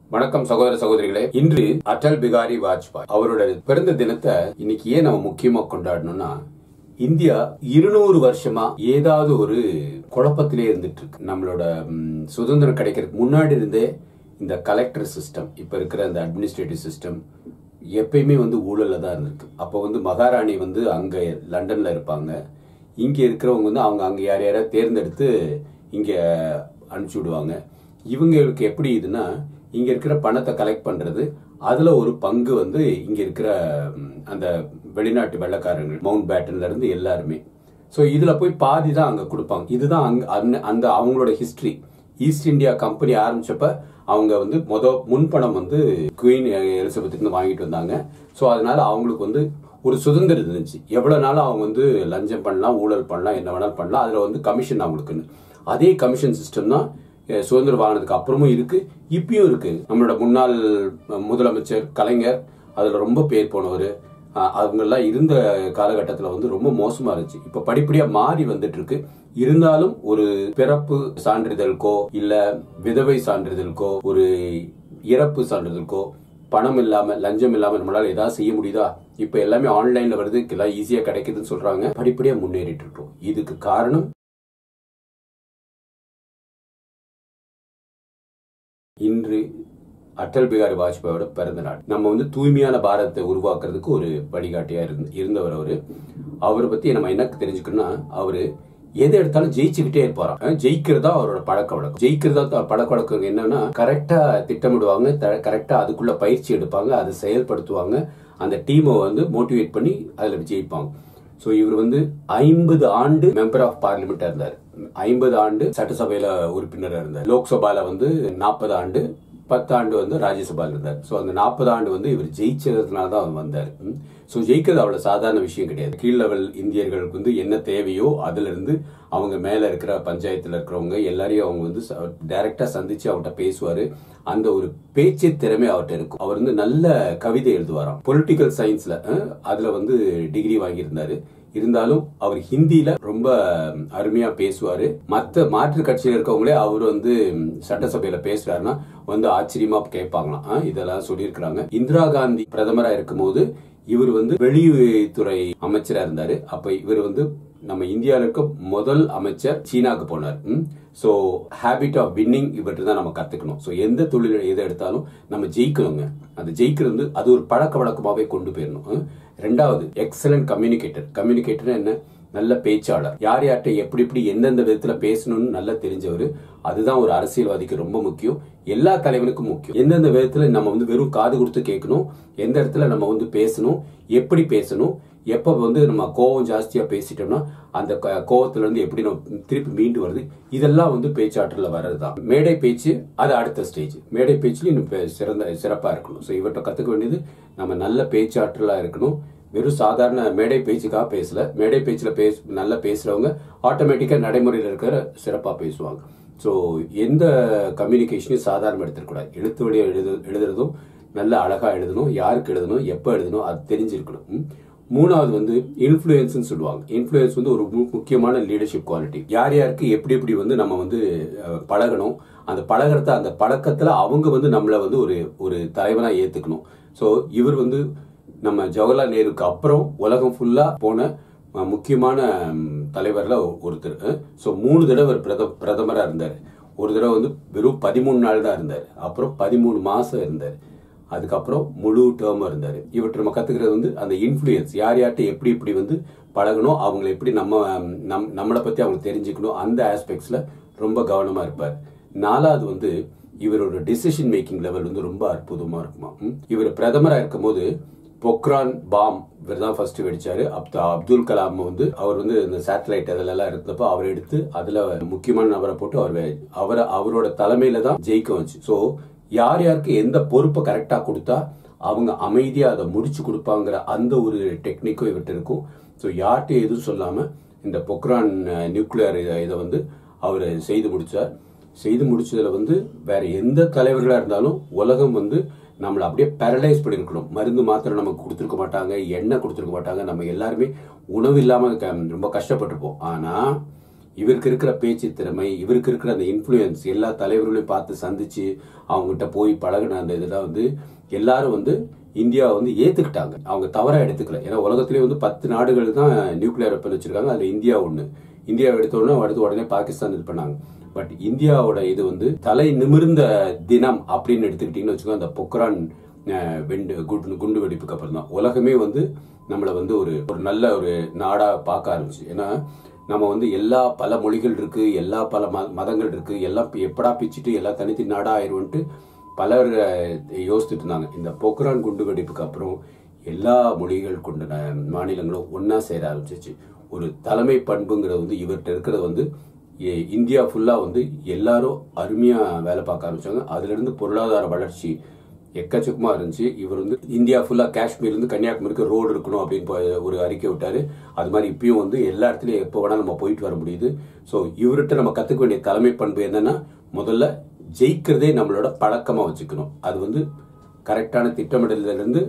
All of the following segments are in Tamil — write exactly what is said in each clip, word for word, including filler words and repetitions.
வணக்கம் சகோதர சகோதரிகளே. இன்று அடல் பிகாரி வாஜ்பாய் அவரோட பிறந்த தினத்தை இன்னைக்கு ஏன் நம்ம முக்கியமா கொண்டாடணும்னா, இந்தியா இருநூறு வருஷமா ஏதாவது ஒரு குழப்பத்திலே இருந்துட்டு இருக்கு. நம்மளோட சுதந்திரம் கிடைக்கிறதுக்கு முன்னாடி இருந்தே இந்த கலெக்டர் சிஸ்டம், இப்ப இருக்கிற அந்த அட்மினிஸ்ட்ரேட்டிவ் சிஸ்டம் எப்பயுமே வந்து ஊழல்ல தான் இருந்திருக்கு. அப்போ வந்து மகாராணி வந்து அங்க லண்டன்ல இருப்பாங்க, இங்க இருக்கிறவங்க வந்து அவங்க அங்க யார் யாரையா தேர்ந்தெடுத்து இங்க அனுப்பிச்சு விடுவாங்க. இவங்களுக்கு எப்படி இதுன்னா, இங்க இருக்கிற பணத்தை கலெக்ட் பண்றது, அதுல ஒரு பங்கு வந்து இங்க இருக்கிற அந்த வெளிநாட்டு வெள்ளக்காரங்க, மவுண்ட் பேட்டன்ல இருந்து எல்லாருமே. ஸோ இதுல போய் பாதி தான் அங்க கொடுப்பாங்க. இதுதான் அங்க அந்த அவங்களோட ஹிஸ்டரி. ஈஸ்ட் இந்தியா கம்பெனி ஆரம்பிச்சப்ப அவங்க வந்து மொத முன்பணம் வந்து குவீன் எலிசபெத்துக்கு வாங்கிட்டு வந்தாங்க. ஸோ அதனால அவங்களுக்கு வந்து ஒரு சுதந்திரம் இருந்துச்சு. எவ்வளவு நாளும் அவங்க வந்து லஞ்சம் பண்ணலாம், ஊழல் பண்ணலாம், என்ன வேணாலும் பண்ணலாம். அதுல வந்து கமிஷன் அவங்களுக்குன்னு அதே கமிஷன் சிஸ்டம் தான் சுதந்திரம் வாங்கினதுக்கு அப்புறமும் இருக்கு, இப்பயும் இருக்கு. நம்மளோட முன்னாள் முதலமைச்சர் கலைஞர் அதுல ரொம்ப பேர் போனவர். அவங்க எல்லாம் இருந்த காலகட்டத்தில் வந்து ரொம்ப மோசமா இருந்துச்சு. இப்ப படிப்படியா மாறி வந்துட்டு இருக்கு. இருந்தாலும் ஒரு பிறப்பு சான்றிதழுக்கோ இல்ல விதவை சான்றிதழுக்கோ ஒரு இறப்பு சான்றிதழுக்கோ பணம் இல்லாம லஞ்சம் இல்லாம நம்மளால ஏதாவது செய்ய முடியுதா? இப்ப எல்லாமே ஆன்லைன்ல வருது, எல்லாம் ஈஸியா கிடைக்குதுன்னு சொல்றாங்க. படிப்படியா முன்னேறிட்டு இருக்கோம். இதுக்கு காரணம் இன்று அடல் பிகாரி வாஜ்பாயோட பிறந்த நாள். நம்ம வந்து தூய்மையான பாரதத்தை உருவாக்குறதுக்கு ஒரு வழிகாட்டியா இருந்தவர் அவரு. அவரை பத்தி நம்ம என்ன தெரிஞ்சுக்கணும்னா, அவரு எதை எடுத்தாலும் ஜெயிச்சுக்கிட்டே இருப்பாராம். ஜெயிக்கிறதா அவரோட பழக்க வழக்கம். ஜெயிக்கிறதா பழக்க வழக்கம் என்னன்னா, கரெக்டா திட்டமிடுவாங்க, கரெக்டா அதுக்குள்ள பயிற்சி எடுப்பாங்க, அதை செயல்படுத்துவாங்க, அந்த டீமை வந்து மோட்டிவேட் பண்ணி அதுல ஜெயிப்பாங்க. சோ இவர் வந்து ஐம்பது ஆண்டு மெம்பர் ஆஃப் பார்லிமெண்டா இருந்தார், ஐம்பது ஆண்டு சட்டசபையில உறுப்பினராக இருந்தார், லோக்சபால வந்து நாற்பது ஆண்டு, பத்து ஆண்டு வந்து ராஜ்யசபால இருந்தார். ஸோ அந்த நாற்பது ஆண்டு வந்து இவர் ஜெயிச்சதுனால தான் அவர் வந்தார். ஸோ ஜெயிக்கிறது அவ்வளவு சாதாரண விஷயம் கிடையாது. கீழ் லெவல் இந்தியர்களுக்கு வந்து என்ன தேவையோ அதுல இருந்து அவங்க மேல இருக்கிற பஞ்சாயத்துல இருக்கிறவங்க எல்லாரையும் அவங்க வந்து டைரக்டா சந்திச்சு அவர்கிட்ட பேசுவாரு. அந்த ஒரு பேச்சு திறமை அவர்கிட்ட இருக்கும். அவர் வந்து நல்ல கவிதை எழுதுவாராம். பொலிட்டிக்கல் சயின்ஸ்ல அதுல வந்து டிகிரி வாங்கியிருந்தாரு. இருந்தாலும் அவர் ஹிந்தியில ரொம்ப அருமையா பேசுவாரு. மற்ற மாற்று கட்சியில இருக்கவங்களே அவர் வந்து சட்டசபையில பேசுறாருன்னா வந்து ஆச்சரியமா கேட்பாங்களாம். இதெல்லாம் சொல்லியிருக்கிறாங்க. இந்திரா காந்தி பிரதமரா இருக்கும் போது இவர் வந்து வெளியுறவுத்துறை அமைச்சரா இருந்தாரு. அப்ப இவர் வந்து நம்ம இந்தியாவில் இருக்க முதல் அமைச்சர் சீனாக்கு போனார். சோ ஹேபிட் ஆஃப் வின்னிங் இவற்றை தான் நம்ம கத்துக்கணும். சோ எந்த தொழில் எதை எடுத்தாலும் நம்ம ஜெயிக்கணுங்க. அந்த ஜெயிக்கிறது அது ஒரு பழக்க வழக்கமாவே கொண்டு போயிடணும். ரெண்டாவது, எக்ஸலன்ட் கம்யூனிகேட்டர். கம்யூனிகேட்டர் என்ன? நல்ல பேச்சாளர். யார் யார்கிட்ட எப்படி எப்படி எந்தெந்த விதத்துல பேசணும்னு நல்லா தெரிஞ்சவர். அதுதான் ஒரு அரசியல்வாதிக்கு ரொம்ப முக்கியம், எல்லா தலைவனுக்கும் முக்கியம். எந்தெந்த விதத்துல நம்ம வந்து வெறும் காது கொடுத்து கேட்கணும், எந்த இடத்துல நம்ம வந்து பேசணும், எப்படி பேசணும், எப்ப வந்து நம்ம கோவம் ஜாஸ்தியா பேசிட்டோம்னா அந்த கோவத்துல இருந்து எப்படி நம்ம திருப்பி மீண்டு வருது, இதெல்லாம் வந்து பேச்சாற்றல வர்றதுதான். மேடை பேச்சு அது அடுத்த ஸ்டேஜ். மேடை பேச்சுல இன்னும் சிறந்த சிறப்பா இருக்கணும். ஸோ இவற்றை கத்துக்க வேண்டியது நம்ம நல்ல பேச்சாற்றலா இருக்கணும். வெறும் சாதாரண மேடை பேச்சுக்காக பேசல. மேடை பேச்சுல பேச நல்லா பேசுறவங்க ஆட்டோமேட்டிக்கா நடைமுறையில் இருக்கிற சிறப்பா பேசுவாங்க. ஸோ எந்த கம்யூனிகேஷனையும் சாதாரண எடுத்துக்கூடாது. எழுத்து வழியா எழுது எழுதுறதும் நல்ல அழகா எழுதணும், யாருக்கு எழுதணும், எப்ப எழுதணும், அது தெரிஞ்சிருக்கணும். மூணாவது வந்து இன்ஃபுளுயன்ஸ் சொல்லுவாங்க. இன்ஃபுளுயன்ஸ் வந்து ஒரு முக்கியமான லீடர்ஷிப் குவாலிட்டி. யார் யாருக்கு எப்படி எப்படி வந்து நம்ம வந்து பழகணும், அந்த பழகிறத அந்த பழக்கத்துல அவங்க வந்து நம்மளை வந்து ஒரு ஒரு தலைவனா ஏத்துக்கணும். ஸோ இவர் வந்து நம்ம ஜவஹர்லால் நேருக்கு அப்புறம் உலகம் ஃபுல்லா போன முக்கியமான தலைவர்ல ஒருத்தர். ஸோ மூணு தடவை பிரதமரா இருந்தார். ஒரு தடவை வந்து வெறும் பதிமூணு நாள் தான் இருந்தார், அப்புறம் பதிமூணு மாசம் இருந்தார், அதுக்கப்புறம் முழு டேர்ம் இருந்தாரு. இவற்றை நம்ம கத்துக்கிறது வந்து அந்த இன்ஃபுளுயன்ஸ். யார் யார்கிட்ட எப்படி இப்படி வந்து பழகணும், அவங்களை எப்படி நம்ம நம் நம்மளை பத்தி அவங்க தெரிஞ்சுக்கணும், அந்த ஆஸ்பெக்ட்ஸ்ல ரொம்ப கவனமா இருப்பார். நாலாவது வந்து இவரோட டிசிஷன் மேக்கிங் லெவல் வந்து ரொம்ப அற்புதமா இருக்குமா. இவர் பிரதமரா இருக்கும் போது பொக்ரான் பாம் இவர் தான் ஃபர்ஸ்ட் வெடிச்சாரு. அப்துல் கலாம் வந்து அவர் வந்து இந்த சேட்டலைட் அதெல்லாம் இருந்தப்போ அவர் எடுத்து அதுல முக்கியமான நபரை போட்டு அவர் அவரை அவரோட தலைமையில தான் ஜெயிக்க வச்சு. ஸோ யார் யாருக்கு எந்த பொறுப்பை கரெக்டா கொடுத்தா அவங்க அமைதியா அதை முடிச்சு கொடுப்பாங்கிற அந்த ஒரு டெக்னிக்கும் இவர்கிட்ட இருக்கும். ஸோ யார்கிட்ட எதுவும் சொல்லாம இந்த பொக்ரான் நியூக்ளியர் இதை வந்து அவர் செய்து முடிச்சார். செய்து முடிச்சதுல வந்து வேற எந்த தலைவர்களா இருந்தாலும் உலகம் வந்து நம்மளை அப்படியே பேரலைஸ் பண்ணிருக்கணும். மருந்து மாத்திரை நமக்கு கொடுத்துருக்க மாட்டாங்க, எண்ணெய் கொடுத்துருக்க மாட்டாங்க, நம்ம எல்லாருமே உணவு இல்லாம ரொம்ப கஷ்டப்பட்டிருப்போம். ஆனா இவருக்கு இருக்கிற பேச்சு திறமை, இவருக்கு இருக்கிற அந்த இன்ஃப்ளூயன்ஸ், எல்லா தலைவர்களையும் பார்த்து சந்திச்சு அவங்ககிட்ட போய் பழகின அந்த இதெல்லாம் வந்து எல்லாரும் வந்து இந்தியாவை வந்து ஏத்துக்கிட்டாங்க. அவங்க தவறா எடுத்துக்கல. ஏன்னா உலகத்திலேயே வந்து பத்து நாடுகள் தான் நியூக்ளியர் வெப்பன் வச்சிருக்காங்க. அதுல இந்தியா ஒண்ணு. இந்தியா எடுத்த உடனே அடுத்து உடனே பாகிஸ்தான் இது பண்ணாங்க. பட் இந்தியாவோட இது வந்து தலை நிமிர்ந்த தினம் அப்படின்னு எடுத்துக்கிட்டீங்கன்னு வச்சுக்கோங்க, அந்த பொக்ரான் வெண்டு குண்டு வெடிப்புக்கு அப்புறம் தான் உலகமே வந்து நம்மளை வந்து ஒரு ஒரு நல்ல ஒரு நாடா பார்க்க ஆரம்பிச்சு. ஏன்னா நம்ம வந்து எல்லா பல மொழிகள் இருக்கு, எல்லா பல மதங்கள் இருக்கு, எல்லாம் எப்படா பிச்சுட்டு எல்லா தனித்து நாடா ஆயிடும்ட்டு பலர் யோசிச்சுட்டு இருந்தாங்க. இந்த பொக்ரான் குண்டு வெடிப்புக்கு அப்புறம் எல்லா மொழிகள் கொண்ட மாநிலங்களும் ஒன்னா சேர ஆரம்பிச்சிச்சு. ஒரு தலைமை பண்புங்கிறது வந்து இவர்கிட்ட இருக்கிறது வந்து இந்தியா ஃபுல்லா வந்து எல்லாரும் அருமையா வேலை பார்க்க ஆரம்பிச்சாங்க. அதுல இருந்து பொருளாதார வளர்ச்சி எக்கச்சக்கமா இருந்துச்சு. இவர் வந்து இந்தியா ஃபுல்லா காஷ்மீர்ல இருந்து கன்னியாகுமரிக்கு ரோடு இருக்கணும் அப்படின்னு ஒரு அறிக்கை விட்டாரு. அது மாதிரி இப்பயும் வந்து எல்லா இடத்துலயும் எப்போ வேணா நம்ம போயிட்டு வர முடியுது. ஸோ இவர்கிட்ட நம்ம கத்துக்க வேண்டிய தலைமை பண்பு என்னன்னா, முதல்ல ஜெயிக்கிறதே நம்மளோட பழக்கமா வச்சுக்கணும். அது வந்து கரெக்டான திட்டமிடல இருந்து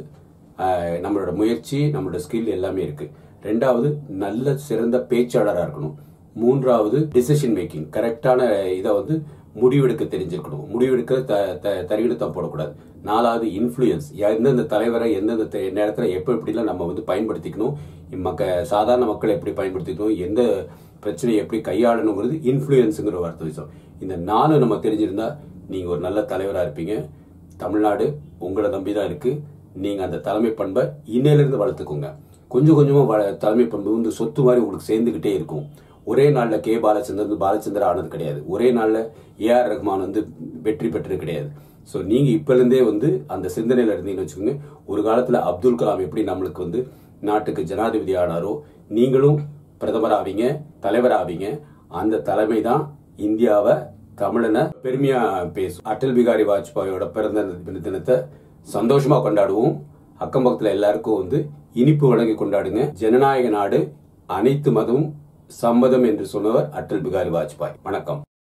நம்மளோட முயற்சி, நம்மளோட ஸ்கில் எல்லாமே இருக்கு. ரெண்டாவது, நல்ல சிறந்த பேச்சாளராக இருக்கணும். மூன்றாவது, டிசிஷன் மேக்கிங், கரெக்டான இதை வந்து முடிவெடுக்க தெரிஞ்சிருக்கணும். முடிவெடுக்க தரிகிடத்தம் போடக்கூடாது. நாலாவது, இன்ஃப்ளூயன்ஸ், எந்தெந்த தலைவரை எந்தெந்த நேரத்தில் எப்போ எப்படிலாம் நம்ம வந்து பயன்படுத்திக்கணும், மக்க சாதாரண மக்களை எப்படி பயன்படுத்திக்கணும், எந்த பிரச்சனையை எப்படி கையாளணுங்கிறது இன்ஃப்ளூயன்ஸுங்கிற வார்த்தை விஷயம். இந்த நாலு நம்ம தெரிஞ்சிருந்தா நீங்க ஒரு நல்ல தலைவராக இருப்பீங்க. தமிழ்நாடு உங்களை நம்பி தான் இருக்கு. நீங்க அந்த தலைமை பண்பை இன்னையிலிருந்து வளர்த்துக்கோங்க. கொஞ்சம் கொஞ்சமா தலைமை பண்பு வந்து சொத்து மாதிரி உங்களுக்கு சேர்ந்துகிட்டே இருக்கும். ஒரே நாள்ல கே பாலச்சந்தர் பாலச்சந்தர் ஆனது கிடையாது. ஒரே நாள்ல ஏ ஆர் ரஹ்மான் வந்து வெற்றி பெற்றது கிடையாது. ஸோ நீங்க இப்ப இருந்தே வந்து அந்த சிந்தனையில இருந்தீங்கன்னு வச்சுக்கோங்க. ஒரு காலத்துல அப்துல் கலாம் எப்படி நம்மளுக்கு வந்து நாட்டுக்கு ஜனாதிபதி ஆனாரோ, நீங்களும் பிரதமர் ஆவீங்க, தலைவர் ஆவீங்க. அந்த தலைமை தான் இந்தியாவை தமிழனை பெருமையா பேசும். அடல் பிகாரி வாஜ்பாயோட பிறந்த தினத்தை சந்தோஷமா கொண்டாடுவோம். அக்கம் பக்கத்துல எல்லாருக்கும் வந்து இனிப்பு வழங்கி கொண்டாடுங்க. ஜனநாயக நாடு, அனைத்து மதமும் சம்மதம் என்று சொன்னவர் அடல் பிகாரி வாஜ்பாய். வணக்கம்.